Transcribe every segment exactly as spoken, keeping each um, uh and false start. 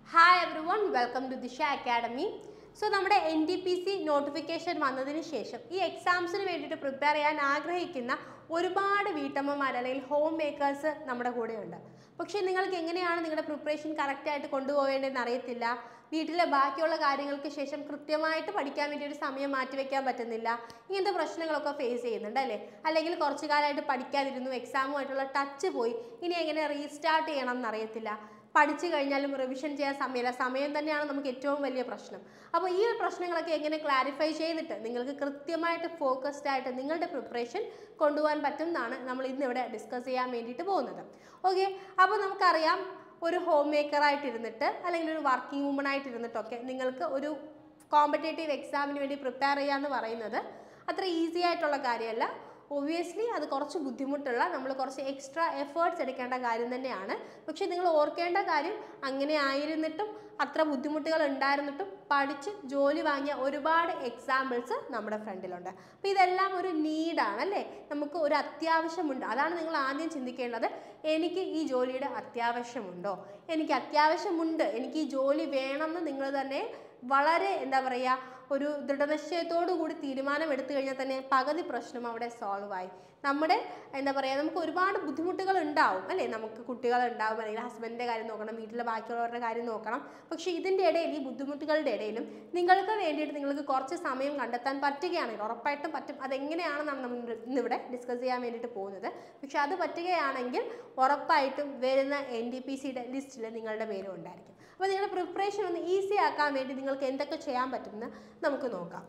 Hi everyone, welcome to Disha Academy. So, നമ്മുടെ N T P C notification വന്നതിന് ശേഷം ഈ എക്സാംസിന് വേണ്ടിയിട്ട് പ്രിപ്പയർ ചെയ്യാൻ ആഗ്രഹിക്കുന്ന ഒരുപാട് വീട്ടമ്മമാർ അല്ലെങ്കിൽ ഹോം മേക്കേഴ്സ് നമ്മുടെ കൂടെയുണ്ട്. പക്ഷേ നിങ്ങൾക്ക് എങ്ങനെയാണ് നിങ്ങളുടെ പ്രിപ്പറേഷൻ കറക്റ്റായിട്ട് കൊണ്ടുപോകേണ്ടതെന്ന് അറിയത്തില്ല. വീട്ടിലെ ബാക്കിയുള്ള കാര്യങ്ങൾക്ക് ശേഷം കൃത്യമായിട്ട് പഠിക്കാൻ വേണ്ടി ഒരു സമയം മാറ്റിവെക്കാൻ പറ്റുന്നില്ല. ഇങ്ങനത്തെ പ്രശ്നങ്ങളൊക്കെ ഫേസ് ചെയ്യുന്നുണ്ട് അല്ലേ? അല്ലെങ്കിൽ കുറച്ചു കാലമായിട്ട് പഠിക്കാതിരുന്നു, എക്സാമുമായിട്ടുള്ള ടച്ച് പോയി, ഇനി എങ്ങനെ റീസ്റ്റാർട്ട് ചെയ്യണം എന്നറിയത്തില്ല. പഠിച്ചു കഴിഞ്ഞാലും റിവിഷൻ ചെയ്യാൻ സമയമില്ല. സമയം തന്നെയാണ് നമുക്ക് ഏറ്റവും വലിയ പ്രശ്നം. അപ്പോൾ ഈ പ്രശ്നങ്ങളൊക്കെ എങ്ങനെ ക്ലാരിഫൈ ചെയ്തിട്ട് നിങ്ങൾക്ക് കൃത്യമായിട്ട് ഫോക്കസ്ഡ് ആയിട്ട് നിങ്ങളുടെ പ്രിപ്പറേഷൻ കൊണ്ടുപോകാൻ പറ്റും എന്നാണ് നമ്മൾ ഇന്നിവിടെ ഡിസ്കസ് ചെയ്യാൻ വേണ്ടിയിട്ട് പോകുന്നത്. ഓക്കെ, അപ്പോൾ നമുക്കറിയാം ഒരു ഹോം മേക്കറായിട്ടിരുന്നിട്ട് അല്ലെങ്കിൽ ഒരു വർക്കിംഗ് വുമൺ ആയിട്ടിരുന്നിട്ടൊക്കെ നിങ്ങൾക്ക് ഒരു കോമ്പറ്റേറ്റീവ് എക്സാമിന് വേണ്ടി പ്രിപ്പയർ ചെയ്യുക എന്ന് പറയുന്നത് അത്ര ഈസി ആയിട്ടുള്ള കാര്യമല്ല. ഒബ്വിയസ്ലി അത് കുറച്ച് ബുദ്ധിമുട്ടുള്ള, നമ്മൾ കുറച്ച് എക്സ്ട്രാ എഫേർട്സ് എടുക്കേണ്ട കാര്യം തന്നെയാണ്. പക്ഷേ നിങ്ങൾ ഓർക്കേണ്ട കാര്യം, അങ്ങനെ ആയിരുന്നിട്ടും അത്ര ബുദ്ധിമുട്ടുകൾ ഉണ്ടായിരുന്നിട്ടും പഠിച്ച് ജോലി വാങ്ങിയ ഒരുപാട് എക്സാമ്പിൾസ് നമ്മുടെ ഫ്രണ്ടിലുണ്ട്. അപ്പോൾ ഇതെല്ലാം ഒരു നീഡാണ് അല്ലേ? നമുക്ക് ഒരു അത്യാവശ്യമുണ്ട്. അതാണ് നിങ്ങൾ ആദ്യം ചിന്തിക്കേണ്ടത്. എനിക്ക് ഈ ജോലിയുടെ അത്യാവശ്യമുണ്ടോ? എനിക്ക് അത്യാവശ്യമുണ്ട്, എനിക്ക് ഈ ജോലി വേണമെന്ന് നിങ്ങൾ തന്നെ വളരെ എന്താ പറയുക, ഒരു ദൃഢനിശ്ചയത്തോടു കൂടി തീരുമാനം എടുത്തു കഴിഞ്ഞാൽ തന്നെ പകുതി പ്രശ്നം അവിടെ സോൾവ് ആയി. നമ്മുടെ എന്താ പറയുക, നമുക്ക് ഒരുപാട് ബുദ്ധിമുട്ടുകൾ ഉണ്ടാവും അല്ലേ? നമുക്ക് കുട്ടികൾ ഉണ്ടാവും, അല്ലെങ്കിൽ ഹസ്ബൻഡിൻ്റെ കാര്യം നോക്കണം, വീട്ടിലെ ബാക്കിയുള്ളവരുടെ കാര്യം നോക്കണം. പക്ഷേ ഇതിൻ്റെ ഇടയിൽ, ഈ ബുദ്ധിമുട്ടുകളുടെ ഇടയിലും നിങ്ങൾക്ക് വേണ്ടിയിട്ട് നിങ്ങൾക്ക് കുറച്ച് സമയം കണ്ടെത്താൻ പറ്റുകയാണെങ്കിൽ ഉറപ്പായിട്ടും പറ്റും. അതെങ്ങനെയാണെന്നാണ് നമ്മൾ ഇന്നിവിടെ ഡിസ്കസ് ചെയ്യാൻ വേണ്ടിയിട്ട് പോകുന്നത്. പക്ഷെ അത് പറ്റുകയാണെങ്കിൽ ഉറപ്പായിട്ടും വരുന്ന എൻ ഡി പി സിയുടെ ലിസ്റ്റിൽ നിങ്ങളുടെ പേരും ഉണ്ടായിരിക്കും. അപ്പോൾ നിങ്ങളുടെ പ്രിപ്പറേഷൻ ഒന്ന് ഈസി ആക്കാൻ വേണ്ടി നിങ്ങൾക്ക് എന്തൊക്കെ ചെയ്യാൻ പറ്റുമെന്ന് നമുക്ക് നോക്കാം.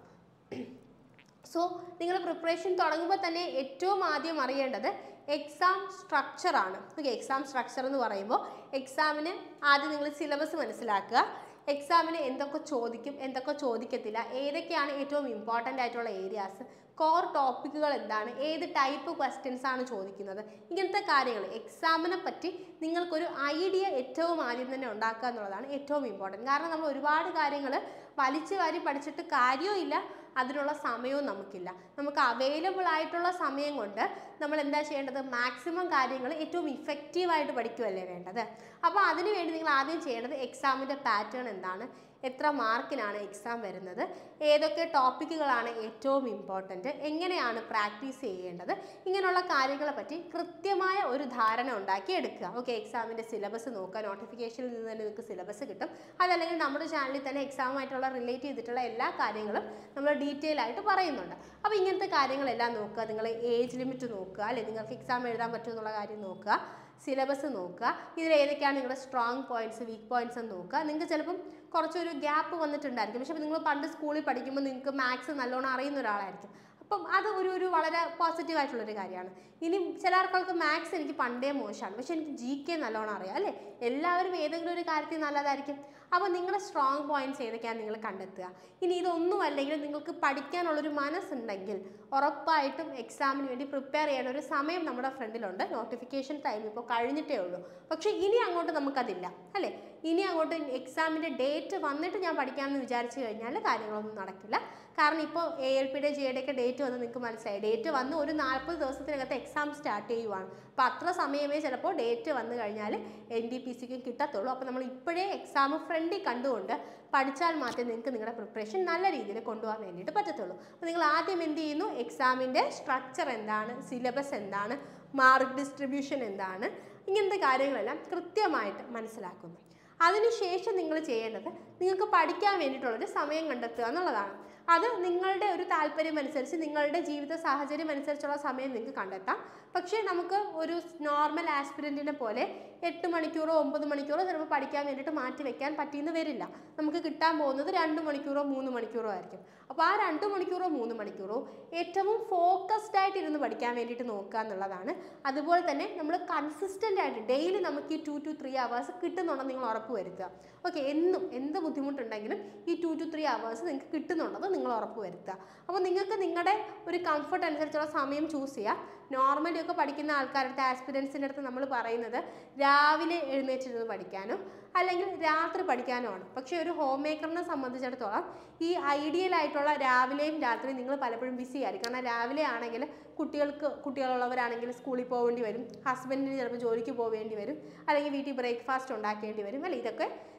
സോ നിങ്ങൾ പ്രിപ്പറേഷൻ തുടങ്ങുമ്പോൾ തന്നെ ഏറ്റവും ആദ്യം അറിയേണ്ടത് എക്സാം സ്ട്രക്ചറാണ്. ഓക്കെ, എക്സാം സ്ട്രക്ചർ എന്ന് പറയുമ്പോൾ എക്സാമിന് ആദ്യം നിങ്ങൾ സിലബസ് മനസ്സിലാക്കുക. എക്സാമിന് എന്തൊക്കെ ചോദിക്കും, എന്തൊക്കെ ചോദിക്കത്തില്ല, ഏതൊക്കെയാണ് ഏറ്റവും ഇമ്പോർട്ടൻ്റ് ആയിട്ടുള്ള ഏരിയാസ്, കോർ ടോപ്പിക്കുകൾ എന്താണ്, ഏത് ടൈപ്പ് ക്വസ്റ്റ്യൻസ് ആണ് ചോദിക്കുന്നത്, ഇങ്ങനത്തെ കാര്യങ്ങൾ എക്സാമിനെ പറ്റി നിങ്ങൾക്കൊരു ഐഡിയ ഏറ്റവും ആദ്യം തന്നെ ഉണ്ടാക്കുക എന്നുള്ളതാണ് ഏറ്റവും ഇമ്പോർട്ടൻറ്റ്. കാരണം നമ്മൾ ഒരുപാട് കാര്യങ്ങൾ വലിച്ചു വാരി പഠിച്ചിട്ട് കാര്യവും, അതിനുള്ള സമയവും നമുക്കില്ല. നമുക്ക് അവൈലബിൾ ആയിട്ടുള്ള സമയം കൊണ്ട് നമ്മൾ എന്താ ചെയ്യേണ്ടത്? മാക്സിമം കാര്യങ്ങൾ ഏറ്റവും ഇഫക്റ്റീവായിട്ട് പഠിക്കുകയല്ലേ വേണ്ടത്. അപ്പോൾ അതിന് വേണ്ടി നിങ്ങൾ ആദ്യം ചെയ്യേണ്ടത് എക്സാമിൻ്റെ പാറ്റേൺ എന്താണ്, എത്ര മാർക്കിനാണ് എക്സാം വരുന്നത്, ഏതൊക്കെ ടോപ്പിക്കുകളാണ് ഏറ്റവും ഇമ്പോർട്ടൻറ്റ്, എങ്ങനെയാണ് പ്രാക്ടീസ് ചെയ്യേണ്ടത്, ഇങ്ങനെയുള്ള കാര്യങ്ങളെ പറ്റി കൃത്യമായ ഒരു ധാരണ ഉണ്ടാക്കി എടുക്കുക. ഓക്കെ, എക്സാമിൻ്റെ സിലബസ് നോക്കുക. നോട്ടിഫിക്കേഷനിൽ നിന്ന് തന്നെ നിങ്ങൾക്ക് സിലബസ് കിട്ടും. അതല്ലെങ്കിൽ നമ്മുടെ ചാനലിൽ തന്നെ എക്സാമുമായിട്ടുള്ള റിലേറ്റ് ചെയ്തിട്ടുള്ള എല്ലാ കാര്യങ്ങളും നമ്മൾ ഡീറ്റെയിൽ ആയിട്ട് പറയുന്നുണ്ട്. അപ്പോൾ ഇങ്ങനത്തെ കാര്യങ്ങളെല്ലാം നോക്കുക. നിങ്ങൾ ഏജ് ലിമിറ്റ് നോക്കുക അല്ലേ, നിങ്ങൾക്ക് എക്സാം എഴുതാൻ പറ്റുമെന്നുള്ള കാര്യം നോക്കുക. സിലബസ് നോക്കുക. ഇതിൽ ഏതൊക്കെയാണ് നിങ്ങളുടെ സ്ട്രോങ് പോയിന്റ്സ്, വീക്ക് പോയിന്റ്സ് എന്ന് നോക്കുക. നിങ്ങൾക്ക് ചിലപ്പം കുറച്ചൊരു ഗ്യാപ്പ് വന്നിട്ടുണ്ടായിരിക്കും. പക്ഷേ നിങ്ങൾ പണ്ട് സ്കൂളിൽ പഠിക്കുമ്പോൾ നിങ്ങൾക്ക് മാത്സ് നല്ലോണം അറിയുന്ന ഒരാളായിരിക്കും. അപ്പം അത് ഒരു ഒരു വളരെ പോസിറ്റീവ് ആയിട്ടുള്ളൊരു കാര്യമാണ്. ഇനി ചില ആൾക്കാർക്ക് മാത്സ് എനിക്ക് പണ്ടേ മോശമാണ്, പക്ഷേ എനിക്ക് ജി കെ നല്ലോണം അറിയാം അല്ലേ? എല്ലാവരും ഏതെങ്കിലും ഒരു കാര്യത്തിൽ നല്ലതായിരിക്കും. അപ്പോൾ നിങ്ങളുടെ സ്ട്രോങ് പോയിന്റ്സ് ഏതൊക്കെയാണ് നിങ്ങൾ കണ്ടെത്തുക. ഇനി ഇതൊന്നും അല്ലെങ്കിൽ നിങ്ങൾക്ക് പഠിക്കാനുള്ളൊരു മനസ്സുണ്ടെങ്കിൽ ഉറപ്പായിട്ടും എക്സാമിന് വേണ്ടി പ്രിപ്പയർ ചെയ്യാൻ ഒരു സമയം നമ്മുടെ ഫ്രണ്ടിലുണ്ട്. നോട്ടിഫിക്കേഷൻ ടൈം ഇപ്പോൾ കഴിഞ്ഞിട്ടേ ഉള്ളൂ. പക്ഷേ ഇനി അങ്ങോട്ട് നമുക്കതില്ല അല്ലേ? ഇനി അങ്ങോട്ട് എക്സാമിൻ്റെ ഡേറ്റ് വന്നിട്ട് ഞാൻ പഠിക്കാമെന്ന് വിചാരിച്ചു കഴിഞ്ഞാൽ കാര്യങ്ങളൊന്നും നടക്കില്ല. കാരണം ഇപ്പോൾ എ എൽ പിയുടെ ജി എയുടെയൊക്കെ ഡേറ്റ് വന്ന് നിങ്ങൾക്ക് മനസ്സിലായി. ഡേറ്റ് വന്ന് ഒരു നാൽപ്പത് ദിവസത്തിനകത്ത് എക്സാം സ്റ്റാർട്ട് ചെയ്യുവാണ്. അപ്പോൾ അത്ര സമയമേ ചിലപ്പോൾ ഡേറ്റ് വന്നു കഴിഞ്ഞാൽ എൻ ഡി പി സിക്കും കിട്ടത്തുള്ളൂ. അപ്പോൾ നമ്മൾ ഇപ്പോഴേ എക്സാം ഫ്രണ്ടിൽ കണ്ടുകൊണ്ട് പഠിച്ചാൽ മാത്രമേ നിങ്ങൾക്ക് നിങ്ങളുടെ പ്രിപ്പറേഷൻ നല്ല രീതിയിൽ കൊണ്ടുപോകാൻ വേണ്ടിയിട്ട് പറ്റത്തുള്ളൂ. അപ്പോൾ നിങ്ങൾ ആദ്യം എന്ത് ചെയ്യുന്നു? എക്സാമിൻ്റെ സ്ട്രക്ചർ എന്താണ്, സിലബസ് എന്താണ്, മാർക്ക് ഡിസ്ട്രിബ്യൂഷൻ എന്താണ്, ഇങ്ങനത്തെ കാര്യങ്ങളെല്ലാം കൃത്യമായിട്ട് മനസ്സിലാക്കുന്നു. അതിനുശേഷം നിങ്ങൾ ചെയ്യേണ്ടത് നിങ്ങൾക്ക് പഠിക്കാൻ വേണ്ടിയിട്ടുള്ളൊരു സമയം കണ്ടെത്തുക എന്നുള്ളതാണ്. അത് നിങ്ങളുടെ ഒരു താല്പര്യം അനുസരിച്ച്, നിങ്ങളുടെ ജീവിത സാഹചര്യം അനുസരിച്ചുള്ള സമയം നിങ്ങൾക്ക് കണ്ടെത്താം. പക്ഷേ നമുക്ക് ഒരു നോർമൽ ആസ്പിരൻറ്റിനെ പോലെ എട്ട് മണിക്കൂറോ ഒമ്പത് മണിക്കൂറോ ചിലപ്പോൾ പഠിക്കാൻ വേണ്ടിയിട്ട് മാറ്റി വെക്കാൻ പറ്റിയെന്ന് വരില്ല. നമുക്ക് കിട്ടാൻ പോകുന്നത് രണ്ട് മണിക്കൂറോ മൂന്ന് മണിക്കൂറോ ആയിരിക്കും. അപ്പോൾ ആ രണ്ട് മണിക്കൂറോ മൂന്ന് മണിക്കൂറോ ഏറ്റവും ഫോക്കസ്ഡ് ആയിട്ട് ഇരുന്ന് പഠിക്കാൻ വേണ്ടിയിട്ട് നോക്കുക എന്നുള്ളതാണ്. അതുപോലെ തന്നെ നമ്മൾ കൺസിസ്റ്റൻ്റ് ആയിട്ട് ഡെയിലി നമുക്ക് ഈ ടു ടു ത്രീ അവേഴ്സ് കിട്ടുന്നുണ്ടെന്ന് നിങ്ങൾ ഉറപ്പ് വരുത്തുക. ഓക്കെ, എന്നും എന്ത് ബുദ്ധിമുട്ടുണ്ടെങ്കിലും ഈ ടു ടു ത്രീ അവേഴ്സ് നിങ്ങൾക്ക് കിട്ടുന്നുണ്ടെന്ന് നിങ്ങൾ ഉറപ്പ് വരുത്തുക. അപ്പോൾ നിങ്ങൾക്ക് നിങ്ങളുടെ ഒരു കംഫർട്ട് അനുസരിച്ചുള്ള സമയം ചൂസ് ചെയ്യുക. നോർമലി ഒക്കെ പഠിക്കുന്ന ആൾക്കാരുടെ ആസ്പിരൻസിൻ്റെ അടുത്ത് നമ്മൾ പറയുന്നത് രാവിലെ എഴുന്നേറ്റിരുന്ന് പഠിക്കാനും അല്ലെങ്കിൽ രാത്രി പഠിക്കാനുമാണ്. പക്ഷേ ഒരു ഹോം മേക്കറിനെ സംബന്ധിച്ചിടത്തോളം ഈ ഐഡിയൽ ആയിട്ടുള്ള രാവിലെയും രാത്രിയും നിങ്ങൾ പലപ്പോഴും ബിസി ആയിരിക്കും. കാരണം രാവിലെ ആണെങ്കിൽ കുട്ടികൾക്ക് കുട്ടികളുള്ളവരാണെങ്കിൽ സ്കൂളിൽ പോകേണ്ടി വരും, ഹസ്ബൻഡിന് ചിലപ്പോൾ ജോലിക്ക് പോവേണ്ടി വരും, അല്ലെങ്കിൽ വീട്ടിൽ ബ്രേക്ക്ഫാസ്റ്റ് ഉണ്ടാക്കേണ്ടി വരും അല്ലേ? ഇതൊക്കെ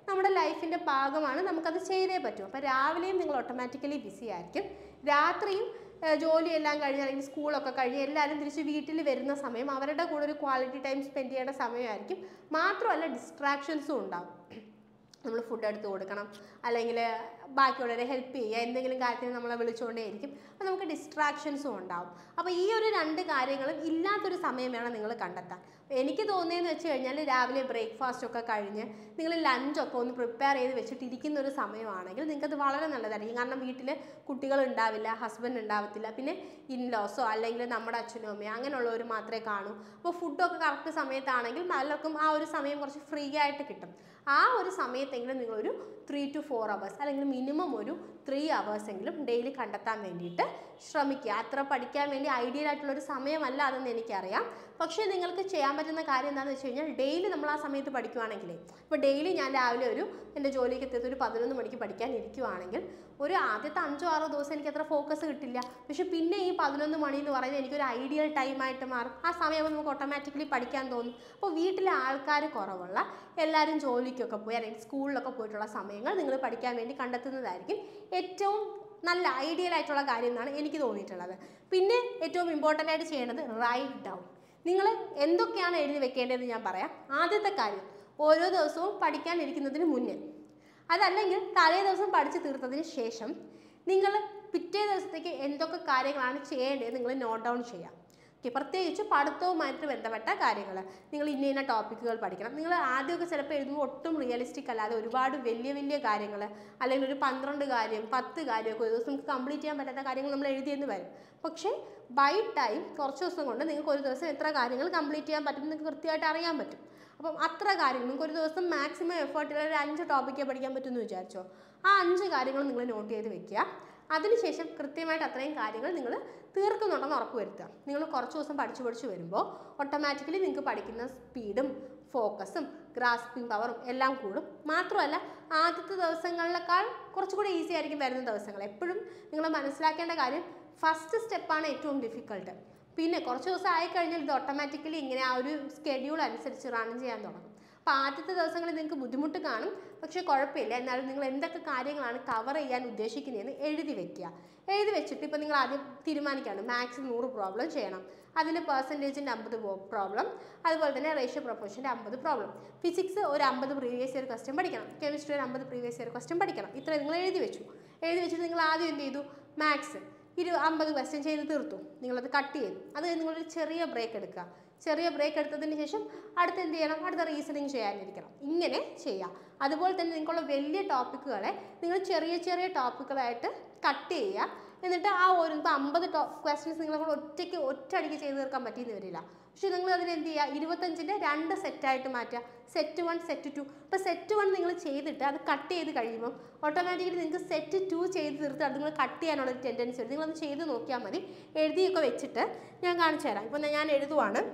നമ്മുടെ ലൈഫിൻ്റെ ഭാഗമാണ്, നമുക്കത് ചെയ്തേ പറ്റും. അപ്പോൾ രാവിലെയും നിങ്ങൾ ഓട്ടോമാറ്റിക്കലി ബിസി ആയിരിക്കും. രാത്രിയും ജോലിയെല്ലാം കഴിഞ്ഞ് അല്ലെങ്കിൽ സ്കൂളൊക്കെ കഴിഞ്ഞ് എല്ലാവരും തിരിച്ച് വീട്ടിൽ വരുന്ന സമയം അവരുടെ കൂടെ ഒരു ക്വാളിറ്റി ടൈം സ്പെൻഡ് ചെയ്യേണ്ട സമയമായിരിക്കും. മാത്രമല്ല ഡിസ്ട്രാക്ഷൻസും ഉണ്ടാകും. നമ്മൾ ഫുഡ് എടുത്ത് കൊടുക്കണം, അല്ലെങ്കിൽ ബാക്കിയുള്ളവരെ ഹെൽപ്പ് ചെയ്യുക, എന്തെങ്കിലും കാര്യത്തിന് നമ്മളെ വിളിച്ചുകൊണ്ടേയിരിക്കും. അപ്പോൾ നമുക്ക് ഡിസ്ട്രാക്ഷൻസും ഉണ്ടാവും. അപ്പോൾ ഈ ഒരു രണ്ട് കാര്യങ്ങളും ഇല്ലാത്തൊരു സമയം വേണം നിങ്ങൾ കണ്ടെത്താൻ. എനിക്ക് തോന്നിയെന്ന് വെച്ച് കഴിഞ്ഞാൽ രാവിലെ ബ്രേക്ക്ഫാസ്റ്റ് ഒക്കെ കഴിഞ്ഞ് നിങ്ങൾ ലഞ്ചൊക്കെ ഒന്ന് പ്രിപ്പയർ ചെയ്ത് വെച്ചിട്ട് ഇരിക്കുന്ന ഒരു സമയമാണെങ്കിൽ നിങ്ങൾക്കത് വളരെ നല്ലതായിരിക്കും. കാരണം വീട്ടിൽ കുട്ടികൾ ഉണ്ടാവില്ല, ഹസ്ബൻഡ് ഉണ്ടാവത്തില്ല, പിന്നെ ഇൻലോസോ അല്ലെങ്കിൽ നമ്മുടെ അച്ഛനോ അമ്മയോ അങ്ങനെയുള്ളവർ മാത്രമേ കാണൂ. അപ്പോൾ ഫുഡൊക്കെ കറക്റ്റ് സമയത്താണെങ്കിൽ പലർക്കും ആ ഒരു സമയം കുറച്ച് ഫ്രീ ആയിട്ട് കിട്ടും. ആ ഒരു സമയത്തെങ്കിലും നിങ്ങളൊരു ത്രീ ടു ഫോർ അവേഴ്സ് അല്ലെങ്കിൽ മിനിമം ഒരു ത്രീ അവേഴ്സ് എങ്കിലും ഡെയിലി കണ്ടെത്താൻ വേണ്ടിയിട്ട് ശ്രമിക്കുക. അത്ര പഠിക്കാൻ വേണ്ടി ഐഡിയൽ ആയിട്ടുള്ളൊരു സമയമല്ല അതെന്ന് എനിക്കറിയാം. പക്ഷേ നിങ്ങൾക്ക് ചെയ്യാൻ പറ്റുന്ന കാര്യം എന്താണെന്ന് വെച്ച് കഴിഞ്ഞാൽ ഡെയിലി നമ്മൾ ആ സമയത്ത് പഠിക്കുവാണെങ്കിലേ, ഇപ്പോൾ ഡെയിലി ഞാൻ രാവിലെ ഒരു എൻ്റെ ജോലിക്ക് എത്തിയത് ഒരു പതിനൊന്ന് മണിക്ക് പഠിക്കാൻ ഇരിക്കുവാണെങ്കിൽ ഒരു ആദ്യത്തെ അഞ്ചോ ആറോ ദിവസം എനിക്ക് അത്ര ഫോക്കസ് കിട്ടില്ല. പക്ഷെ പിന്നെ ഈ പതിനൊന്ന് മണി എന്ന് പറയുന്നത് എനിക്കൊരു ഐഡിയൽ ടൈമായിട്ട് മാറും. ആ സമയമാകുമ്പോൾ നമുക്ക് ഓട്ടോമാറ്റിക്കലി പഠിക്കാൻ തോന്നും. അപ്പോൾ വീട്ടിലെ ആൾക്കാർ കുറവുള്ള എല്ലാവരും ജോലിക്കൊക്കെ പോയി അല്ലെങ്കിൽ സ്കൂളിലൊക്കെ പോയിട്ടുള്ള സമയങ്ങൾ നിങ്ങൾ പഠിക്കാൻ വേണ്ടി കണ്ടെത്തുന്നതായിരിക്കും ഏറ്റവും നല്ല ഐഡിയൽ ആയിട്ടുള്ള കാര്യം എന്നാണ് എനിക്ക് തോന്നിയിട്ടുള്ളത്. പിന്നെ ഏറ്റവും ഇമ്പോർട്ടൻ്റ് ആയിട്ട് ചെയ്യേണ്ടത് റൈറ്റ് ഡൗൺ. നിങ്ങൾ എന്തൊക്കെയാണ് എഴുതി വെക്കേണ്ടതെന്ന് ഞാൻ പറയാം. ആദ്യത്തെ കാര്യം, ഓരോ ദിവസവും പഠിക്കാൻ ഇരിക്കുന്നതിന് മുന്നേ, അതല്ലെങ്കിൽ തലേ ദിവസം പഠിച്ച് തീർത്തതിന് ശേഷം നിങ്ങൾ പിറ്റേ ദിവസത്തേക്ക് എന്തൊക്കെ കാര്യങ്ങളാണ് ചെയ്യേണ്ടത് നിങ്ങൾ നോട്ട് ഡൗൺ ചെയ്യാം. ഓക്കെ, പ്രത്യേകിച്ച് പഠിത്തവുമായിട്ട് ബന്ധപ്പെട്ട കാര്യങ്ങൾ, നിങ്ങൾ ഇന്ന ഇന്ന ടോപ്പിക്കുകൾ പഠിക്കണം. നിങ്ങൾ ആദ്യമൊക്കെ ചിലപ്പോൾ എഴുതുമ്പോൾ ഒട്ടും റിയലിസ്റ്റിക് അല്ലാതെ ഒരുപാട് വലിയ വലിയ കാര്യങ്ങൾ അല്ലെങ്കിൽ ഒരു പന്ത്രണ്ട് കാര്യം പത്ത് കാര്യമൊക്കെ ഒരു ദിവസം നമുക്ക് കംപ്ലീറ്റ് ചെയ്യാൻ പറ്റാത്ത കാര്യങ്ങൾ നമ്മൾ എഴുതിയെന്ന് വരും. പക്ഷേ ബൈ ടൈം കുറച്ച് ദിവസം കൊണ്ട് നിങ്ങൾക്ക് ഒരു ദിവസം എത്ര കാര്യങ്ങൾ കംപ്ലീറ്റ് ചെയ്യാൻ പറ്റും നിങ്ങൾക്ക് കൃത്യമായിട്ട് അറിയാൻ പറ്റും. അപ്പം അത്ര കാര്യങ്ങൾ നിങ്ങൾക്ക് ഒരു ദിവസം മാക്സിമം എഫേർട്ടിൽ ഒരു അഞ്ച് ടോപ്പിക്കേ പഠിക്കാൻ പറ്റുമെന്ന് വിചാരിച്ചോ, ആ അഞ്ച് കാര്യങ്ങൾ നിങ്ങൾ നോട്ട് ചെയ്ത് വെക്കുക. അതിനുശേഷം കൃത്യമായിട്ട് അത്രയും കാര്യങ്ങൾ നിങ്ങൾ തീർക്കുന്നുണ്ടെന്ന് ഉറപ്പ് വരുത്തുക. നിങ്ങൾ കുറച്ച് ദിവസം പഠിച്ചു പഠിച്ചു വരുമ്പോൾ ഓട്ടോമാറ്റിക്കലി നിങ്ങൾക്ക് പഠിക്കുന്ന സ്പീഡും ഫോക്കസും ഗ്രാസ്പിംഗ് പവറും എല്ലാം കൂടും. മാത്രമല്ല ആദ്യത്തെ ദിവസങ്ങളിലേക്കാൾ കുറച്ചുകൂടി ഈസി ആയിരിക്കും വരുന്ന ദിവസങ്ങൾ. എപ്പോഴും നിങ്ങൾ മനസ്സിലാക്കേണ്ട കാര്യം ഫസ്റ്റ് സ്റ്റെപ്പാണ് ഏറ്റവും ഡിഫിക്കൾട്ട്. പിന്നെ കുറച്ച് ദിവസം ആയിക്കഴിഞ്ഞാൽ ഇത് ഓട്ടോമാറ്റിക്കലി ഇങ്ങനെ ആ ഒരു സ്കെഡ്യൂൾ അനുസരിച്ച് റൺ ചെയ്യാൻ തുടങ്ങും. അപ്പോൾ ആദ്യത്തെ ദിവസങ്ങളിൽ നിങ്ങൾക്ക് ബുദ്ധിമുട്ട് കാണും, പക്ഷേ കുഴപ്പമില്ല. എന്നാലും നിങ്ങൾ എന്തൊക്കെ കാര്യങ്ങളാണ് കവർ ചെയ്യാൻ ഉദ്ദേശിക്കുന്നതെന്ന് എഴുതി വെക്കുക. എഴുതി വെച്ചിട്ട് ഇപ്പോൾ നിങ്ങൾ ആദ്യം തീരുമാനിക്കുകയാണ് മാത്സ് നൂറ് പ്രോബ്ലം ചെയ്യണം, അതിൻ്റെ പെർസെൻറ്റേജിൻ്റെ അമ്പത് പ്രോബ്ലം, അതുപോലെ തന്നെ റേഷ്യോ പ്രൊപ്പോർഷൻ്റെ അമ്പത് പ്രോബ്ലം, ഫിസിക്സ് ഒരു അമ്പത് പ്രീവിയസ് ഇയർ ക്വസ്റ്റ്യൻ പഠിക്കണം, കെമിസ്ട്രി ഒരു അമ്പത് പ്രീവിയസ് ഇയർ ക്വസ്റ്റ്യൻ പഠിക്കണം. ഇത്ര നിങ്ങൾ എഴുതി വെച്ചു. എഴുതി വെച്ചിട്ട് നിങ്ങൾ ആദ്യം എന്ത് ചെയ്തു, മാത്സ് ഇരു അമ്പത് ക്വസ്റ്റ്യൻ ചെയ്ത് തീർത്തു. നിങ്ങളത് കട്ട് ചെയ്തു. അത് നിങ്ങളൊരു ചെറിയ ബ്രേക്ക് എടുക്കുക. ചെറിയ ബ്രേക്ക് എടുത്തതിന് ശേഷം അടുത്ത് എന്ത് ചെയ്യണം, അടുത്ത റീസണിങ് ചെയ്യാനിരിക്കണം. ഇങ്ങനെ ചെയ്യാം. അതുപോലെ തന്നെ നിങ്ങൾക്കുള്ള വലിയ ടോപ്പിക്കുകളെ നിങ്ങൾ ചെറിയ ചെറിയ ടോപ്പിക്കുകളായിട്ട് കട്ട് ചെയ്യുക. എന്നിട്ട് ആ ഒരു ഇപ്പോൾ അമ്പത് ടോ ക്വസ്റ്റ്യൻസ് നിങ്ങളെ കൂടെ ഒറ്റയ്ക്ക് ഒറ്റയടിക്ക് ചെയ്ത് തീർക്കാൻ പറ്റിയെന്ന് വരില്ല. പക്ഷേ നിങ്ങൾ അതിന് എന്ത് ചെയ്യുക, ഇരുപത്തഞ്ചിൻ്റെ രണ്ട് സെറ്റായിട്ട് മാറ്റുക. Set one set two. ഇപ്പോൾ സെറ്റ് വൺ നിങ്ങൾ ചെയ്തിട്ട് അത് കട്ട് ചെയ്ത് കഴിയുമ്പോൾ ഓട്ടോമാറ്റിക്കലി നിങ്ങൾക്ക് സെറ്റ് ടു ചെയ്ത് തീർത്ത് അത് നിങ്ങൾ കട്ട് ചെയ്യാനുള്ളൊരു ടെൻഡൻസി വരും. നിങ്ങളത് ചെയ്ത് നോക്കിയാൽ മതി. എഴുതിയൊക്കെ വെച്ചിട്ട് ഞാൻ കാണിച്ചു തരാം. ഇപ്പോൾ ഞാൻ എഴുതുവാണ്.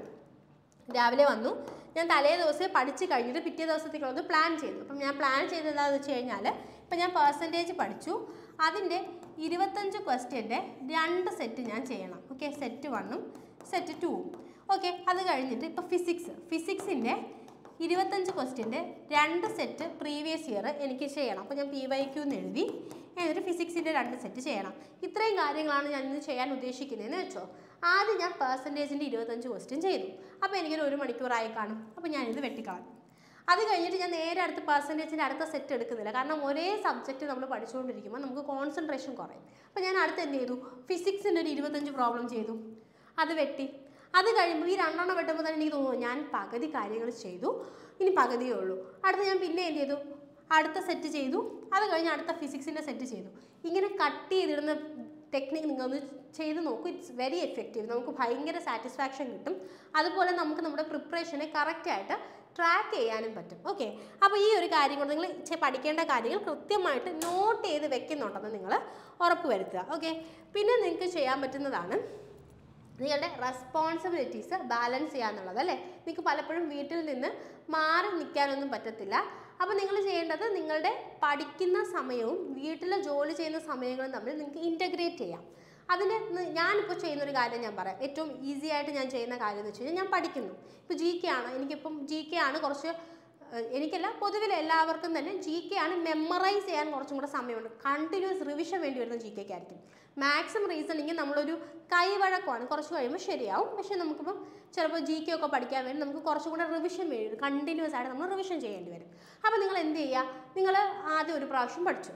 രാവിലെ വന്നു, ഞാൻ തലേ ദിവസം പഠിച്ച് കഴിഞ്ഞിട്ട് പിറ്റേ ദിവസത്തേക്കുള്ളത് പ്ലാൻ ചെയ്തു. അപ്പം ഞാൻ പ്ലാൻ ചെയ്തത് എന്താണെന്ന് വെച്ച് കഴിഞ്ഞാൽ ഇപ്പം ഞാൻ പെർസെൻറ്റേജ് പഠിച്ചു. അതിൻ്റെ ഇരുപത്തഞ്ച് ക്വസ്റ്റ്യൻ്റെ രണ്ട് സെറ്റ് ഞാൻ ചെയ്യണം. ഓക്കെ, സെറ്റ് വണ്ണും സെറ്റ് ടൂവും. ഓക്കെ, അത് കഴിഞ്ഞിട്ട് ഇപ്പോൾ ഫിസിക്സ് ഫിസിക്സിൻ്റെ ഇരുപത്തഞ്ച് ക്വസ്റ്റ്യൻ്റെ രണ്ട് സെറ്റ് പ്രീവിയസ് ഇയർ എനിക്ക് ചെയ്യണം. അപ്പോൾ ഞാൻ പി വൈ ക്യൂ എന്ന് എഴുതി. എന്നിട്ട് ഫിസിക്സിൻ്റെ രണ്ട് സെറ്റ് ചെയ്യണം. ഇത്രയും കാര്യങ്ങളാണ് ഞാൻ ഇന്ന് ചെയ്യാൻ ഉദ്ദേശിക്കുന്നതെന്ന് വെച്ചോ. ആദ്യം ഞാൻ പെർസെൻറ്റേജിൻ്റെ ഇരുപത്തഞ്ച് ക്വസ്റ്റ്യൻ ചെയ്തു. അപ്പോൾ എനിക്കൊരു ഒരു മണിക്കൂറായി കാണും. അപ്പോൾ ഞാനിത് വെട്ടിക്കളഞ്ഞു. അത് കഴിഞ്ഞിട്ട് ഞാൻ നേരെ അടുത്ത് പെർസെൻറ്റേജിൻ്റെ അടുത്ത സെറ്റ് എടുക്കുന്നില്ല. കാരണം ഒരേ സബ്ജക്റ്റ് നമ്മൾ പഠിച്ചുകൊണ്ടിരിക്കുമ്പോൾ നമുക്ക് കോൺസെൻട്രേഷൻ കുറയും. അപ്പോൾ ഞാൻ അടുത്ത് എന്ത് ചെയ്തു, ഫിസിക്സിൻ്റെ ഒരു ഇരുപത്തഞ്ച് പ്രോബ്ലം ചെയ്തു. അത് വെട്ടി. അത് കഴിയുമ്പോൾ ഈ രണ്ടെണ്ണം വെട്ടുമ്പോൾ തന്നെ എനിക്ക് തോന്നുന്നു ഞാൻ പകുതി കാര്യങ്ങൾ ചെയ്തു, ഇനി പകുതിയേ ഉള്ളൂ. അടുത്ത് ഞാൻ പിന്നെ എന്ത് ചെയ്തു, അടുത്ത സെറ്റ് ചെയ്തു. അത് കഴിഞ്ഞ് അടുത്ത ഫിസിക്സിൻ്റെ സെറ്റ് ചെയ്തു. ഇങ്ങനെ കട്ട് ചെയ്തിടുന്ന ടെക്നിക്ക് നിങ്ങളൊന്ന് ചെയ്ത് നോക്കൂ. It's very effective. നമുക്ക് ഭയങ്കര സാറ്റിസ്ഫാക്ഷൻ കിട്ടും. അതുപോലെ നമുക്ക് നമ്മുടെ പ്രിപ്പറേഷനെ കറക്റ്റായിട്ട് ട്രാക്ക് ചെയ്യാനും പറ്റും. ഓക്കെ, അപ്പോൾ ഈ ഒരു കാര്യം കൊണ്ട് നിങ്ങൾ പഠിക്കേണ്ട കാര്യങ്ങൾ കൃത്യമായിട്ട് നോട്ട് ചെയ്ത് വെക്കുന്നുണ്ടെന്ന് നിങ്ങൾ ഉറപ്പ് വരുത്തുക. ഓക്കെ, പിന്നെ നിങ്ങൾക്ക് ചെയ്യാൻ പറ്റുന്നതാണ് നിങ്ങളുടെ റെസ്പോൺസിബിലിറ്റീസ് ബാലൻസ് ചെയ്യാന്നുള്ളത്. അല്ലേ, നിങ്ങൾക്ക് പലപ്പോഴും വീട്ടിൽ നിന്ന് മാറി നിൽക്കാനൊന്നും പറ്റത്തില്ല. അപ്പോൾ നിങ്ങൾ ചെയ്യേണ്ടത് നിങ്ങളുടെ പഠിക്കുന്ന സമയവും വീട്ടിലെ ജോലി ചെയ്യുന്ന സമയങ്ങളും തമ്മിൽ നിങ്ങൾക്ക് ഇൻറ്റഗ്രേറ്റ് ചെയ്യാം. അതിന് ഞാനിപ്പോൾ ചെയ്യുന്നൊരു കാര്യം ഞാൻ പറയാം. ഏറ്റവും ഈസി ആയിട്ട് ഞാൻ ചെയ്യുന്ന കാര്യം എന്ന് വെച്ച് കഴിഞ്ഞാൽ ഞാൻ പഠിക്കുന്നു. ഇപ്പോൾ ജി കെ ആണ്, എനിക്കിപ്പം ജി കെ ആണ് കുറച്ച് എനിക്കല്ല പൊതുവിൽ എല്ലാവർക്കും തന്നെ ജി കെ ആണ് മെമ്മറൈസ് ചെയ്യാൻ കുറച്ചും കൂടെ സമയമുണ്ട്. കണ്ടിന്യൂസ് റിവിഷൻ വേണ്ടി വരുന്ന ജി കെക്ക് ആയിരിക്കും. മാക്സും റീസണിങ് നമ്മളൊരു കൈവഴക്കമാണ്, കുറച്ച് കഴിയുമ്പോൾ ശരിയാവും. പക്ഷെ നമുക്കിപ്പം ചിലപ്പോൾ ജി കെ ഒക്കെ പഠിക്കാൻ വേണ്ടി നമുക്ക് കുറച്ചും കൂടെ റിവിഷൻ വേണ്ടി വരും. കണ്ടിന്യൂസ് ആയിട്ട് നമ്മൾ റിവിഷൻ ചെയ്യേണ്ടി വരും. അപ്പോൾ നിങ്ങൾ എന്ത് ചെയ്യുക, നിങ്ങൾ ആദ്യം ഒരു പ്രാവശ്യം പഠിച്ചു,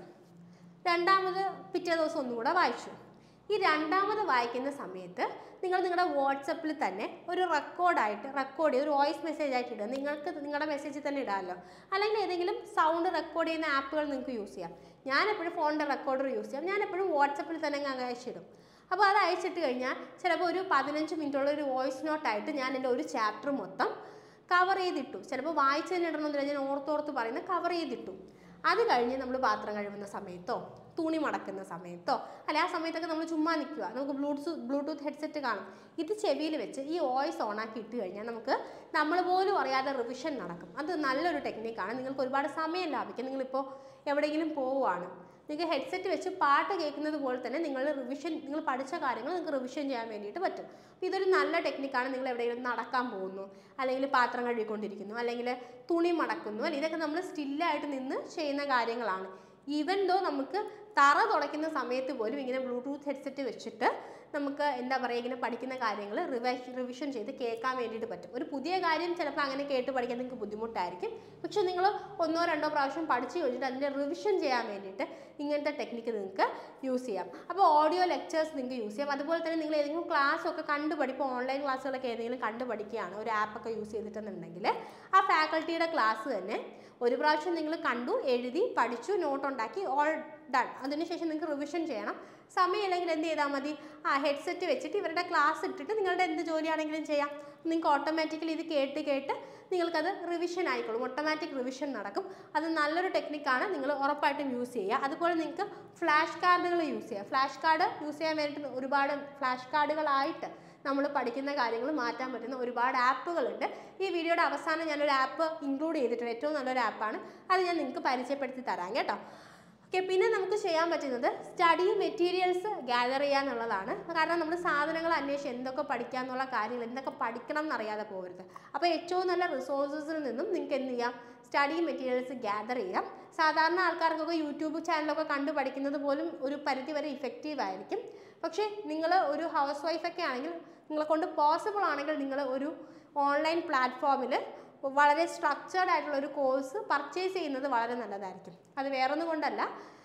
രണ്ടാമത് പിറ്റേ ദിവസം ഒന്നും കൂടെ വായിച്ചു. ഈ രണ്ടാമത് വായിക്കുന്ന സമയത്ത് നിങ്ങൾ നിങ്ങളുടെ വാട്സപ്പിൽ തന്നെ ഒരു റെക്കോർഡായിട്ട് റെക്കോർഡ് ചെയ്ത് ഒരു വോയിസ് മെസ്സേജ് ആയിട്ട് ഇടുക. നിങ്ങൾക്ക് നിങ്ങളുടെ മെസ്സേജിൽ തന്നെ ഇടാമല്ലോ. അല്ലെങ്കിൽ ഏതെങ്കിലും സൗണ്ട് റെക്കോർഡ് ചെയ്യുന്ന ആപ്പുകൾ നിങ്ങൾക്ക് യൂസ് ചെയ്യാം. ഞാനെപ്പോഴും ഫോണിൻ്റെ റെക്കോർഡർ യൂസ് ചെയ്യാം. ഞാനെപ്പോഴും വാട്സപ്പിൽ തന്നെ അങ്ങ് അയച്ചിടും. അപ്പോൾ അത് അയച്ചിട്ട് കഴിഞ്ഞാൽ ചിലപ്പോൾ ഒരു പതിനഞ്ച് മിനിറ്റുള്ള ഒരു വോയിസ് നോട്ടായിട്ട് ഞാൻ എൻ്റെ ഒരു ചാപ്റ്റർ മൊത്തം കവർ ചെയ്തിട്ടു. ചിലപ്പോൾ വായിച്ച് തന്നെ ഇടണമെന്നില്ല, ഞാൻ ഓർത്തോർത്ത് പറയുന്നത് കവർ ചെയ്തിട്ടു. അത് കഴിഞ്ഞ് നമ്മൾ പാത്രം കഴുകുന്ന സമയത്തോ തുണി മടക്കുന്ന സമയത്തോ അല്ലെ ആ സമയത്തൊക്കെ നമ്മൾ ചുമ്മാ നിൽക്കുക, നമുക്ക് ബ്ലൂടൂത്ത് ബ്ലൂടൂത്ത് ഹെഡ്സെറ്റ് കാണും. ഇത് ചെവിയിൽ വെച്ച് ഈ വോയിസ് ഓണാക്കി ഇട്ട് കഴിഞ്ഞാൽ നമുക്ക് നമ്മൾ പോലും അറിയാതെ റിവിഷൻ നടക്കും. അത് നല്ലൊരു ടെക്നിക്കാണ്. നിങ്ങൾക്ക് ഒരുപാട് സമയം ലാഭിക്കും. നിങ്ങളിപ്പോൾ എവിടെയെങ്കിലും പോവുകയാണ്, നിങ്ങൾക്ക് ഹെഡ്സെറ്റ് വെച്ച് പാട്ട് കേൾക്കുന്നത് പോലെ തന്നെ നിങ്ങൾ റിവിഷൻ നിങ്ങൾ പഠിച്ച കാര്യങ്ങൾ നിങ്ങൾക്ക് റിവിഷൻ ചെയ്യാൻ വേണ്ടിയിട്ട് പറ്റും. അപ്പോൾ ഇതൊരു നല്ല ടെക്നിക്കാണ്. നിങ്ങൾ എവിടെയെങ്കിലും നടക്കാൻ പോകുന്നു, അല്ലെങ്കിൽ പാത്രം കഴുകിക്കൊണ്ടിരിക്കുന്നു, അല്ലെങ്കിൽ തുണി മടക്കുന്നു, അല്ലെങ്കിൽ ഇതൊക്കെ നമ്മൾ സ്റ്റില്ലായിട്ട് നിന്ന് ചെയ്യുന്ന കാര്യങ്ങളാണ്. ഈവൻ ദോ നമുക്ക് തറ തുടയ്ക്കുന്ന സമയത്ത് പോലും ഇങ്ങനെ ബ്ലൂടൂത്ത് ഹെഡ്സെറ്റ് വെച്ചിട്ട് നമുക്ക് എന്താ പറയുക ഇങ്ങനെ പഠിക്കുന്ന കാര്യങ്ങൾ റിവൈസ് റിവിഷൻ ചെയ്ത് കേൾക്കാൻ വേണ്ടിയിട്ട് പറ്റും. ഒരു പുതിയ കാര്യം ചിലപ്പോൾ അങ്ങനെ കേട്ട് പഠിക്കാൻ നിങ്ങൾക്ക് ബുദ്ധിമുട്ടായിരിക്കും. പക്ഷെ നിങ്ങൾ ഒന്നോ രണ്ടോ പ്രാവശ്യം പഠിച്ചു കഴിഞ്ഞിട്ട് അതിൻ്റെ റിവിഷൻ ചെയ്യാൻ വേണ്ടിയിട്ട് ഇങ്ങനത്തെ ടെക്നിക്ക് നിങ്ങൾക്ക് യൂസ് ചെയ്യാം. അപ്പോൾ ഓഡിയോ ലെക്ചേഴ്സ് നിങ്ങൾക്ക് യൂസ് ചെയ്യാം. അതുപോലെ തന്നെ നിങ്ങൾ ഏതെങ്കിലും ക്ലാസ് ഒക്കെ കണ്ടു പഠിപ്പോൾ ഓൺലൈൻ ക്ലാസ്സുകളൊക്കെ ഏതെങ്കിലും കണ്ടു പഠിക്കുകയാണ് ഒരു ആപ്പൊക്കെ യൂസ് ചെയ്തിട്ടുണ്ടെങ്കിൽ ആ ഫാക്കൽറ്റിയുടെ ക്ലാസ് തന്നെ ഒരു പ്രാവശ്യം നിങ്ങൾ കണ്ടു, എഴുതി, പഠിച്ചു, നോട്ട് ഉണ്ടാക്കി, ഓൾ ഡൺ. അതിനുശേഷം നിങ്ങൾക്ക് റിവിഷൻ ചെയ്യണം. സമയമില്ലെങ്കിൽ എന്ത് ചെയ്താൽ മതി, ആ ഹെഡ്സെറ്റ് വെച്ചിട്ട് ഇവരുടെ ക്ലാസ് ഇട്ടിട്ട് നിങ്ങളുടെ എന്ത് ജോലിയാണെങ്കിലും ചെയ്യാം. നിങ്ങൾക്ക് ഓട്ടോമാറ്റിക്കലി ഇത് കേട്ട് കേട്ട് നിങ്ങൾക്കത് റിവിഷൻ ആയിക്കോളും. ഓട്ടോമാറ്റിക് റിവിഷൻ നടക്കും. അത് നല്ലൊരു ടെക്നിക്കാണ്. നിങ്ങൾ ഉറപ്പായിട്ടും യൂസ് ചെയ്യുക. അതുപോലെ നിങ്ങൾക്ക് ഫ്ലാഷ് കാർഡുകൾ യൂസ് ചെയ്യുക. ഫ്ലാഷ് കാർഡ് യൂസ് ചെയ്യാൻ വേണ്ടിയിട്ട് ഒരുപാട് ഫ്ലാഷ് കാർഡുകളായിട്ട് നമ്മൾ പഠിക്കുന്ന കാര്യങ്ങൾ മാറ്റാൻ പറ്റുന്ന ഒരുപാട് ആപ്പുകളുണ്ട്. ഈ വീഡിയോയുടെ അവസാനം ഞാനൊരു ആപ്പ് ഇൻക്ലൂഡ് ചെയ്തിട്ടുണ്ട്. ഏറ്റവും നല്ലൊരു ആപ്പാണ്. അത് ഞാൻ നിങ്ങൾക്ക് പരിചയപ്പെടുത്തി തരാം കേട്ടോ. ഓക്കെ, പിന്നെ നമുക്ക് ചെയ്യാൻ പറ്റുന്നത് സ്റ്റഡി മെറ്റീരിയൽസ് ഗ്യാദർ ചെയ്യുക എന്നുള്ളതാണ്. കാരണം നമ്മൾ സാധനങ്ങൾ അന്വേഷിച്ച് എന്തൊക്കെ പഠിക്കാമെന്നുള്ള കാര്യങ്ങൾ എന്തൊക്കെ പഠിക്കണം എന്നറിയാതെ പോകരുത്. അപ്പോൾ ഏറ്റവും നല്ല റിസോഴ്സസിൽ നിന്നും നിങ്ങൾക്ക് എന്ത് ചെയ്യാം, സ്റ്റഡി മെറ്റീരിയൽസ് ഗ്യാദർ ചെയ്യാം. സാധാരണ ആൾക്കാർക്കൊക്കെ യൂട്യൂബ് ചാനലൊക്കെ കണ്ടു പഠിക്കുന്നത് പോലും ഒരു പരിധി വരെ ഇഫക്റ്റീവ് ആയിരിക്കും. പക്ഷേ നിങ്ങൾ ഒരു ഹൗസ് വൈഫൊക്കെ ആണെങ്കിൽ നിങ്ങളെ കൊണ്ട് പോസിബിൾ ആണെങ്കിൽ നിങ്ങൾ ഒരു ഓൺലൈൻ പ്ലാറ്റ്ഫോമിൽ വളരെ സ്ട്രക്ചേർഡ് ആയിട്ടുള്ള ഒരു കോഴ്സ് പർച്ചേസ് ചെയ്യുന്നത് വളരെ നല്ലതായിരിക്കും. അത് വേറൊന്നും കൊണ്ടല്ല,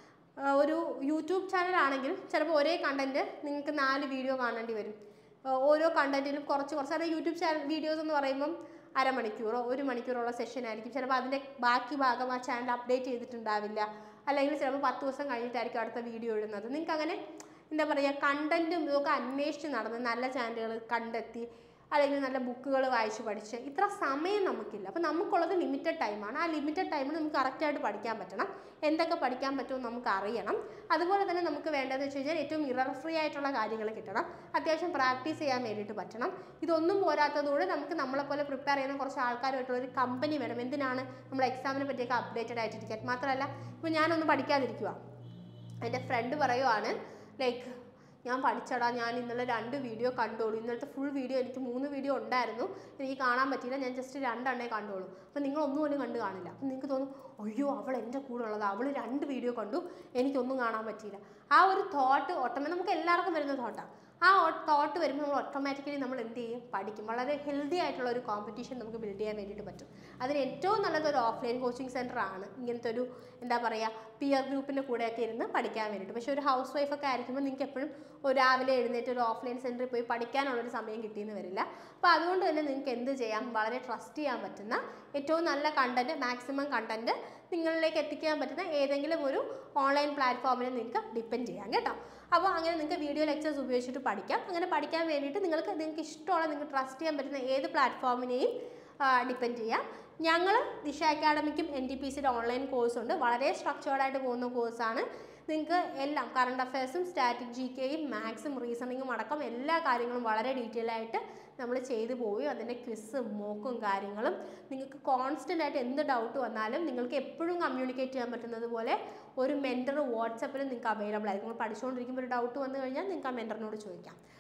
ഒരു യൂട്യൂബ് ചാനലാണെങ്കിൽ ചിലപ്പോൾ ഒരേ കണ്ടൻറ്റ് നിങ്ങൾക്ക് നാല് വീഡിയോ കാണേണ്ടി വരും. ഓരോ കണ്ടൻറ്റിലും കുറച്ച് കുറച്ച് കാരണം യൂട്യൂബ് ചാനൽ വീഡിയോസ് എന്ന് പറയുമ്പം അരമണിക്കൂറോ ഒരു മണിക്കൂറുള്ള സെഷൻ ആയിരിക്കും. ചിലപ്പോൾ അതിൻ്റെ ബാക്കി ഭാഗം ആ ചാനൽ അപ്ഡേറ്റ് ചെയ്തിട്ടുണ്ടാവില്ല. അല്ലെങ്കിൽ ചിലപ്പോൾ പത്ത് ദിവസം കഴിഞ്ഞിട്ടായിരിക്കും അടുത്ത വീഡിയോ ഇടുന്നത്. നിങ്ങൾക്ക് അങ്ങനെ എന്താ പറയുക കണ്ടൻറ്റും ഇതൊക്കെ അന്വേഷിച്ച് നടന്ന് നല്ല ചാനലുകൾ കണ്ടെത്തി അല്ലെങ്കിൽ നല്ല ബുക്കുകൾ വായിച്ച് പഠിച്ച് ഇത്ര സമയം നമുക്കില്ല. അപ്പോൾ നമുക്കുള്ളത് ലിമിറ്റഡ് ടൈമാണ്. ആ ലിമിറ്റഡ് ടൈമിൽ നമുക്ക് കറക്റ്റായിട്ട് പഠിക്കാൻ പറ്റണം. എന്തൊക്കെ പഠിക്കാൻ പറ്റുമോ നമുക്ക് അറിയണം. അതുപോലെ തന്നെ നമുക്ക് വേണ്ടതെന്ന് വെച്ച് കഴിഞ്ഞാൽ ഏറ്റവും ഇറർ ഫ്രീ ആയിട്ടുള്ള കാര്യങ്ങൾ കിട്ടണം. അത്യാവശ്യം പ്രാക്ടീസ് ചെയ്യാൻ വേണ്ടിയിട്ട് പറ്റണം. ഇതൊന്നും പോരാത്തതുകൊണ്ട് നമുക്ക് നമ്മളെപ്പോലെ പ്രിപ്പയർ ചെയ്യുന്ന കുറച്ച് ആൾക്കാരുമായിട്ടുള്ള ഒരു കമ്പനി വേണം. എന്തിനാണ് നമ്മൾ എക്സാമിനെ പറ്റിയൊക്കെ അപ്ഡേറ്റഡ് ആയിട്ടിരിക്കാൻ. മാത്രമല്ല ഇപ്പോൾ ഞാനൊന്നും പഠിക്കാതിരിക്കുക, എൻ്റെ ഫ്രണ്ട് പറയുവാണ് ലൈക്ക് ഞാൻ പഠിച്ചടാ, ഞാൻ ഇന്നലെ രണ്ട് വീഡിയോ കണ്ടോളൂ, ഇന്നലത്തെ ഫുൾ വീഡിയോ എനിക്ക് മൂന്ന് വീഡിയോ ഉണ്ടായിരുന്നു, എനിക്ക് കാണാൻ പറ്റിയില്ല, ഞാൻ ജസ്റ്റ് രണ്ടെണ്ണേ കണ്ടോളൂ. അപ്പോൾ നിങ്ങൾ ഒന്നും പോലും കണ്ടു കാണില്ല. അപ്പം നിങ്ങൾക്ക് തോന്നും അയ്യോ അവൾ എൻ്റെ കൂടെ ഉള്ളത്, അവൾ രണ്ട് വീഡിയോ കണ്ടു, എനിക്കൊന്നും കാണാൻ പറ്റിയില്ല. ആ ഒരു തോട്ട് ഓട്ടോമാറ്റിക് നമുക്ക് എല്ലാവർക്കും വരുന്ന തോട്ടാണ്. ആ തോട്ട് വരുമ്പോൾ നമ്മൾ ഓട്ടോമാറ്റിക്കലി നമ്മൾ എന്ത് ചെയ്യും, പഠിക്കും. വളരെ ഹെൽത്തി ആയിട്ടുള്ള ഒരു കോമ്പറ്റീഷൻ നമുക്ക് ബിൽഡ് ചെയ്യാൻ വേണ്ടിയിട്ട് പറ്റും. അതിന് ഏറ്റവും നല്ലത് ഒരു ഓഫ്ലൈൻ കോച്ചിങ് സെൻറ്റർ ആണ്. ഇങ്ങനത്തെ ഒരു എന്താ പറയുക പിയർ ഗ്രൂപ്പിൻ്റെ കൂടെയൊക്കെ ഇരുന്ന് പഠിക്കാൻ വേണ്ടിയിട്ട്. പക്ഷേ ഒരു ഹൗസ് വൈഫൊക്കെ ആയിരിക്കുമ്പോൾ നിങ്ങൾക്ക് എപ്പോഴും ഒരു രാവിലെ എഴുന്നേറ്റ് ഒരു ഓഫ്ലൈൻ സെൻറ്ററിൽ പോയി പഠിക്കാനുള്ളൊരു സമയം കിട്ടിയെന്ന് വരില്ല. അപ്പോൾ അതുകൊണ്ട് തന്നെ നിങ്ങൾക്ക് എന്ത് ചെയ്യാം, വളരെ ട്രസ്റ്റ് ചെയ്യാൻ പറ്റുന്ന ഏറ്റവും നല്ല കണ്ടൻറ്റ്, മാക്സിമം കണ്ടൻറ്റ് നിങ്ങളിലേക്ക് എത്തിക്കാൻ പറ്റുന്ന ഏതെങ്കിലും ഒരു ഓൺലൈൻ പ്ലാറ്റ്ഫോമിൽ നിങ്ങൾക്ക് ഡിപ്പെൻഡ് ചെയ്യാം കേട്ടോ. അപ്പോൾ അങ്ങനെ നിങ്ങൾക്ക് വീഡിയോ ലെക്ചേഴ്സ് ഉപയോഗിച്ചിട്ട് പഠിക്കാം. അങ്ങനെ പഠിക്കാൻ വേണ്ടിയിട്ട് നിങ്ങൾക്ക് നിങ്ങൾക്ക് ഇഷ്ടമുള്ള നിങ്ങൾക്ക് ട്രസ്റ്റ് ചെയ്യാൻ പറ്റുന്ന ഏത് പ്ലാറ്റ്ഫോമിനെയും ഡിപ്പെൻഡ് ചെയ്യാം. ഞങ്ങൾ ദിശ അക്കാഡമിക്കും എൻ ടി പി സിയുടെ ഓൺലൈൻ കോഴ്സുണ്ട്. വളരെ സ്ട്രക്ചേർഡായിട്ട് പോകുന്ന കോഴ്സാണ്. നിങ്ങൾക്ക് എല്ലാം കറണ്ട് അഫയേഴ്സും സ്റ്റാറ്റിക് ജി കെയും മാത്സും റീസണിങ്ങും അടക്കം എല്ലാ കാര്യങ്ങളും വളരെ ഡീറ്റെയിൽ ആയിട്ട് നമ്മൾ ചെയ്തു പോവുകയും അതിൻ്റെ ക്വിസും മോക്കും കാര്യങ്ങളും നിങ്ങൾക്ക് കോൺസ്റ്റൻ്റ് ആയിട്ട് എന്ത് ഡൗട്ട് വന്നാലും നിങ്ങൾക്ക് എപ്പോഴും കമ്മ്യൂണിക്കേറ്റ് ചെയ്യാൻ പറ്റുന്നത് പോലെ ഒരു മെൻറ്റർ വാട്സപ്പിൽ നിങ്ങൾക്ക് അവൈലബിൾ ആയിരിക്കും. നിങ്ങൾ പഠിച്ചുകൊണ്ടിരിക്കുമ്പോൾ ഒരു ഡൗട്ട് വന്നു കഴിഞ്ഞാൽ നിങ്ങൾക്ക് ആ മെൻറ്ററിനോട് ചോദിക്കാം.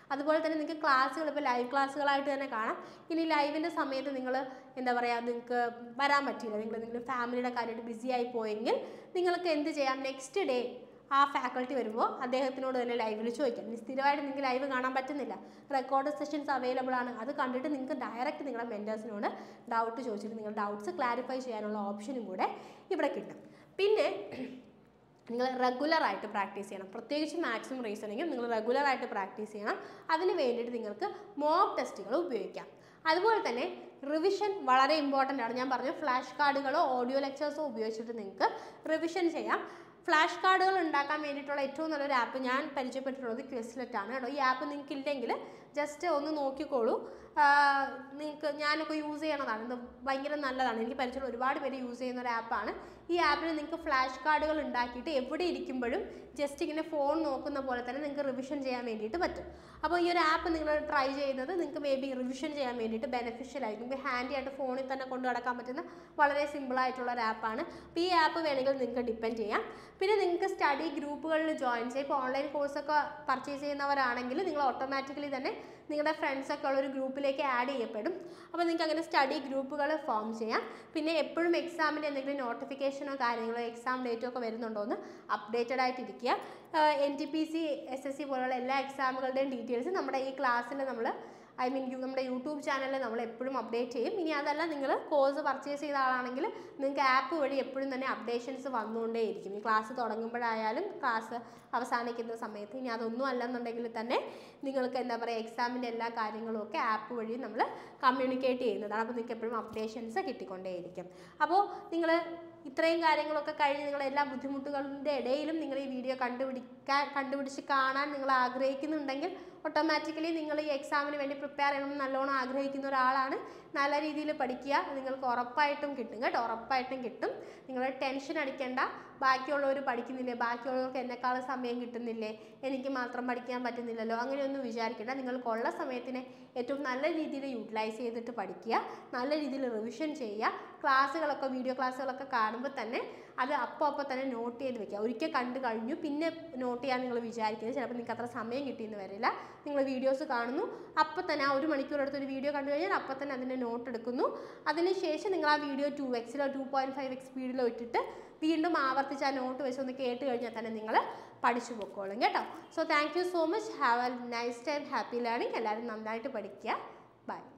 അതുപോലെ തന്നെ നിങ്ങൾക്ക് ക്ലാസ്സുകൾ ഇപ്പോൾ ലൈവ് ക്ലാസ്സുകളായിട്ട് തന്നെ കാണാം. ഇനി ലൈവിൻ്റെ സമയത്ത് നിങ്ങൾ എന്താ പറയുക നിങ്ങൾക്ക് വരാൻ പറ്റില്ല, നിങ്ങൾ നിങ്ങൾ ഫാമിലിയുടെ കാര്യമായിട്ട് ബിസി ആയി പോയെങ്കിൽ നിങ്ങൾക്ക് എന്ത് ചെയ്യാം, നെക്സ്റ്റ് ഡേ ആ ഫാക്കൾട്ടി വരുമ്പോൾ അദ്ദേഹത്തിനോട് തന്നെ ലൈവിൽ ചോദിക്കാം. ഇനി സ്ഥിരമായിട്ട് നിങ്ങൾക്ക് ലൈവ് കാണാൻ പറ്റുന്നില്ല, റെക്കോർഡ് സെഷൻസ് അവൈലബിൾ ആണ്. അത് കണ്ടിട്ട് നിങ്ങൾക്ക് ഡയറക്റ്റ് നിങ്ങളുടെ മെൻറ്റേഴ്സിനോട് ഡൗട്ട് ചോദിച്ചിട്ട് നിങ്ങളുടെ ഡൗട്ട്സ് ക്ലാരിഫൈ ചെയ്യാനുള്ള ഓപ്ഷനും കൂടെ ഇവിടെ കിട്ടും. പിന്നെ നിങ്ങൾ റെഗുലറായിട്ട് പ്രാക്ടീസ് ചെയ്യണം. പ്രത്യേകിച്ച് മാത്സും റീസണിങ്ങും നിങ്ങൾ റെഗുലറായിട്ട് പ്രാക്ടീസ് ചെയ്യണം. അതിന് വേണ്ടിയിട്ട് നിങ്ങൾക്ക് മോക്ക് ടെസ്റ്റുകൾ ഉപയോഗിക്കാം. അതുപോലെ തന്നെ റിവിഷൻ വളരെ ഇമ്പോർട്ടൻ്റ് ആണ്. ഞാൻ പറഞ്ഞു ഫ്ലാഷ് കാർഡുകളോ ഓഡിയോ ലെക്ചേഴ്സോ ഉപയോഗിച്ചിട്ട് നിങ്ങൾക്ക് റിവിഷൻ ചെയ്യാം. ഫ്ലാഷ് കാർഡുകൾ ഉണ്ടാക്കാൻ വേണ്ടിയിട്ടുള്ള ഏറ്റവും നല്ലൊരു ആപ്പ് ഞാൻ പരിചയപ്പെട്ടിട്ടുള്ളത് ക്വിസ്ലെറ്റ് ആണ് കേട്ടോ. ഈ ആപ്പ് നിങ്ങൾക്ക് ഇല്ലെങ്കിൽ ജസ്റ്റ് ഒന്ന് നോക്കിക്കോളൂ. നിങ്ങൾക്ക് ഞാനൊക്കെ യൂസ് ചെയ്യണതാണ്, ഇത് ഭയങ്കര നല്ലതാണ്. എനിക്ക് പരിചയമുള്ള ഒരുപാട് പേര് യൂസ് ചെയ്യുന്ന ഒരു ആപ്പാണ്. ഈ ആപ്പിൽ നിങ്ങൾക്ക് ഫ്ലാഷ് കാർഡുകൾ ഉണ്ടാക്കിയിട്ട് എവിടെ ഇരിക്കുമ്പോഴും ജസ്റ്റ് ഇങ്ങനെ ഫോൺ നോക്കുന്ന പോലെ തന്നെ നിങ്ങൾക്ക് റിവിഷൻ ചെയ്യാൻ വേണ്ടിയിട്ട് പറ്റും. അപ്പോൾ ഈ ഒരു ആപ്പ് നിങ്ങൾ ട്രൈ ചെയ്യുന്നത് നിങ്ങൾക്ക് മേ ബി റിവിഷൻ ചെയ്യാൻ വേണ്ടിയിട്ട് ബെനിഫിഷ്യൽ ആയിരിക്കും. നിങ്ങൾക്ക് ഹാൻഡി ആയിട്ട് ഫോണിൽ തന്നെ കൊണ്ടു നടക്കാൻ പറ്റുന്ന വളരെ സിമ്പിളായിട്ടുള്ള ഒരു ആപ്പാണ്. അപ്പോൾ ഈ ആപ്പ് വേണമെങ്കിൽ നിങ്ങൾക്ക് ഡിപ്പെൻഡ് ചെയ്യാം. പിന്നെ നിങ്ങൾക്ക് സ്റ്റഡി ഗ്രൂപ്പുകളിൽ ജോയിൻ ചെയ്യാം. ഇപ്പോൾ ഓൺലൈൻ കോഴ്സൊക്കെ പർച്ചേസ് ചെയ്യുന്നവരാണെങ്കിൽ നിങ്ങൾ ഓട്ടോമാറ്റിക്കലി തന്നെ നിങ്ങളുടെ ഫ്രണ്ട്സൊക്കെ ഉള്ളൊരു ഗ്രൂപ്പിലേക്ക് ആഡ് ചെയ്യപ്പെടും. അപ്പോൾ നിങ്ങൾക്ക് അങ്ങനെ സ്റ്റഡി ഗ്രൂപ്പുകൾ ഫോം ചെയ്യാം. പിന്നെ എപ്പോഴും എക്സാമിൻ്റെ എന്തെങ്കിലും നോട്ടിഫിക്കേഷനോ കാര്യങ്ങളോ എക്സാം ഡേറ്റോ ഒക്കെ വരുന്നുണ്ടോ എന്ന് അപ്ഡേറ്റഡ് ആയിട്ടിരിക്കുക. N T P C S S C പോലുള്ള എല്ലാ എക്സാമുകളുടെയും ഡീറ്റെയിൽസ് നമ്മുടെ ഈ ക്ലാസ്സിൽ നമ്മൾ ഐ മീൻ നമ്മുടെ യൂട്യൂബ് ചാനലിൽ നമ്മൾ എപ്പോഴും അപ്ഡേറ്റ് ചെയ്യും. ഇനി അതല്ല നിങ്ങൾ കോഴ്സ് പർച്ചേസ് ചെയ്ത ആളാണെങ്കിൽ നിങ്ങൾക്ക് ആപ്പ് വഴി എപ്പോഴും തന്നെ അപ്ഡേഷൻസ് വന്നുകൊണ്ടേയിരിക്കും. ഈ ക്ലാസ് തുടങ്ങുമ്പോഴായാലും ക്ലാസ് അവസാനിക്കുന്ന സമയത്ത്. ഇനി അതൊന്നും അല്ലെന്നുണ്ടെങ്കിൽ തന്നെ നിങ്ങൾക്ക് എന്താ പറയുക എക്സാമിൻ്റെ എല്ലാ കാര്യങ്ങളും ഒക്കെ ആപ്പ് വഴി നമ്മൾ കമ്മ്യൂണിക്കേറ്റ് ചെയ്യുന്നതാണ്. അപ്പോൾ നിങ്ങൾക്ക് എപ്പോഴും അപ്ഡേഷൻസ് കിട്ടിക്കൊണ്ടേയിരിക്കും. അപ്പോൾ നിങ്ങൾ ഇത്രയും കാര്യങ്ങളൊക്കെ കഴിഞ്ഞ് നിങ്ങൾ എല്ലാ ബുദ്ധിമുട്ടുകളുടെ ഇടയിലും നിങ്ങൾ ഈ വീഡിയോ കണ്ടുപിടിക്കാൻ കണ്ടുപിടിച്ച് കാണാൻ നിങ്ങൾ ആഗ്രഹിക്കുന്നുണ്ടെങ്കിൽ ഓട്ടോമാറ്റിക്കലി നിങ്ങൾ ഈ എക്സാമിന് വേണ്ടി പ്രിപ്പയർ ചെയ്യണമെന്ന് നല്ലോണം ആഗ്രഹിക്കുന്ന ഒരാളാണ്. നല്ല രീതിയിൽ പഠിക്കുക, നിങ്ങൾക്ക് ഉറപ്പായിട്ടും കിട്ടും കേട്ടോ, ഉറപ്പായിട്ടും കിട്ടും. നിങ്ങൾ ടെൻഷൻ അടിക്കേണ്ട. ബാക്കിയുള്ളവർ പഠിക്കുന്നില്ലേ, ബാക്കിയുള്ളവർക്ക് എന്നെക്കാളും സമയം കിട്ടുന്നില്ലേ, എനിക്ക് മാത്രം പഠിക്കാൻ പറ്റുന്നില്ലല്ലോ, അങ്ങനെയൊന്നും വിചാരിക്കേണ്ട. നിങ്ങൾക്കുള്ള സമയത്തിനെ ഏറ്റവും നല്ല രീതിയിൽ യൂട്ടിലൈസ് ചെയ്തിട്ട് പഠിക്കുക, നല്ല രീതിയിൽ റിവിഷൻ ചെയ്യുക. ക്ലാസ്സുകളൊക്കെ വീഡിയോ ക്ലാസ്സുകളൊക്കെ കാണുമ്പോൾ തന്നെ അത് അപ്പോൾ അപ്പോൾ തന്നെ നോട്ട് ചെയ്ത് വെക്കുക. ഒരിക്കൽ കണ്ടു കഴിഞ്ഞു പിന്നെ നോട്ട് ചെയ്യാൻ നിങ്ങൾ വിചാരിക്കുന്നത് ചിലപ്പോൾ നിങ്ങൾക്ക് അത്ര സമയം കിട്ടിയെന്ന് വരില്ല. നിങ്ങൾ വീഡിയോസ് കാണുന്നു, അപ്പോൾ തന്നെ ആ ഒരു മണിക്കൂർ എടുത്ത് ഒരു വീഡിയോ കണ്ടു കഴിഞ്ഞാൽ അപ്പോൾ തന്നെ അതിൻ്റെ നോട്ട് എടുക്കുന്നു. അതിനുശേഷം നിങ്ങൾ ആ വീഡിയോ ടു എക്സിലോ ടു പോയിൻറ്റ് ഫൈവ് എക്സ് സ്പീഡിലോ ഇട്ടിട്ട് വീണ്ടും ആവർത്തിച്ച് ആ നോട്ട് വെച്ച് ഒന്ന് കേട്ട് കഴിഞ്ഞാൽ തന്നെ നിങ്ങൾ പഠിച്ചു പൊക്കോളും കേട്ടോ. So thank you so much. Have a nice time. Happy learning. എല്ലാവരും നന്നായിട്ട് പഠിക്കുക. ബൈ.